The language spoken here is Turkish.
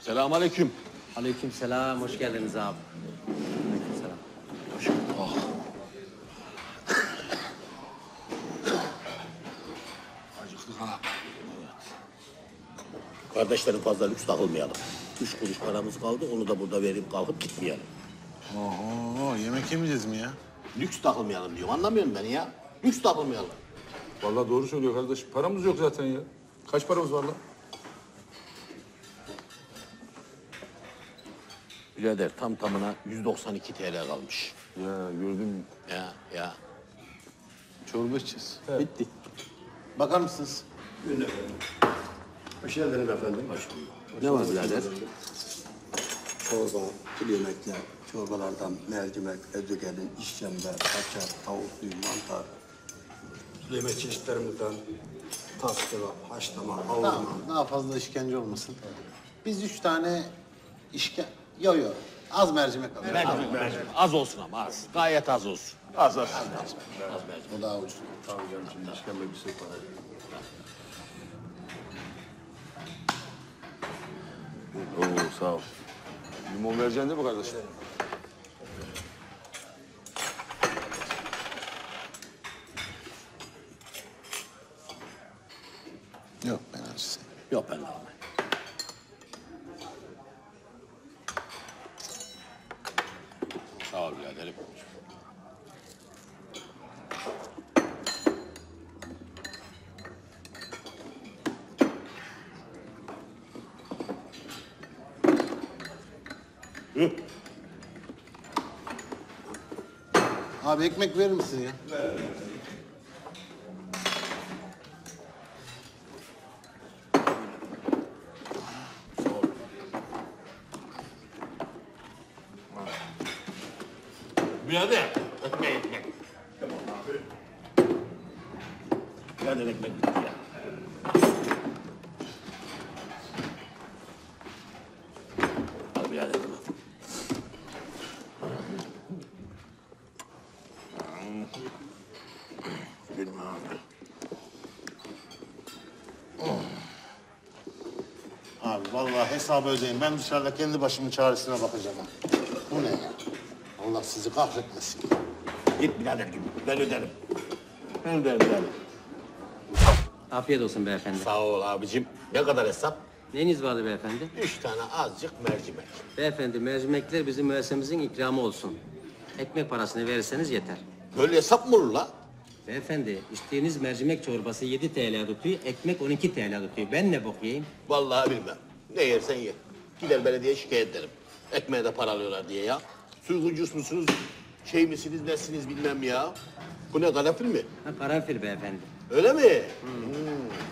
Selamünaleyküm. Aleykümselam, hoş geldiniz abi. Aleykümselam. Hoş bulduk. Oh. Acıktık ha. Kardeşlerim fazla lüks takılmayalım. 3 kuruş paramız kaldı, onu da burada verip kalkıp gitmeyelim. Oho, yemek yemeyeceğiz mi ya? Lüks takılmayalım diyorum, anlamıyorum beni ya. Lüks takılmayalım. Vallahi doğru söylüyor kardeş. Paramız yok zaten ya. Kaç paramız var lan? Birader tam tamına 192 TL kalmış. Ya gördüm. Ya. Çorba içeceğiz. Bitti. Bakar mısınız? Hoş geldiniz efendim. Hoş bulduk. Ne var birader? Çorba, kıl yemekler, çorbalardan mercimek, ezogelin, işkembe, kaçar, tavuklu, mantar. Yemek çeşitlerimizden tas kebap, haşlama, avurma. Tamam, daha fazla işkence olmasın. Biz 3 tane Yo. Az mercimek alalım. Mercimek. Az olsun ama az. Gayet az olsun. Az. Az mercimek. O daha ucuz. Tabii canım şimdi işkembe bir sürü para. Oo sağ ol. Limon vereceksin değil mi kardeşim? Yok ben acısı. Yok ben de almayayım. Sağ ol biraderim. Abi ekmek verir misin ya? Birader, ekmek. Birader ekmek bitti ya. Al birader bunu. Gülme abi. Abi vallahi hesabı ödeyin. Ben dışarıda kendi başımın çaresine bakacağım. Bu ne ya? Allah sizi kahretmesin. Git birader gibi. Ben öderim. Ben öderim birader. Afiyet olsun beyefendi. Sağ ol abicim. Ne kadar hesap? Neyiniz vardı beyefendi? 3 tane azıcık mercimek. Beyefendi, mercimekler bizim müessememizin ikramı olsun. Ekmek parasını verirseniz yeter. Böyle hesap mı olur la? Beyefendi, içtiğiniz mercimek çorbası 7 TL tutuyor, ekmek 12 TL tutuyor. Ben ne bok yiyeyim? Vallahi bilmem. Ne yersen ye. Gider belediyeye şikayet ederim. Ekmeğe de para alıyorlar diye ya. Suyguncus musunuz? Şey misiniz, nesiniz bilmem ya. Bu ne, karanfil mi? Ha, karanfil beyefendi. Öyle mi?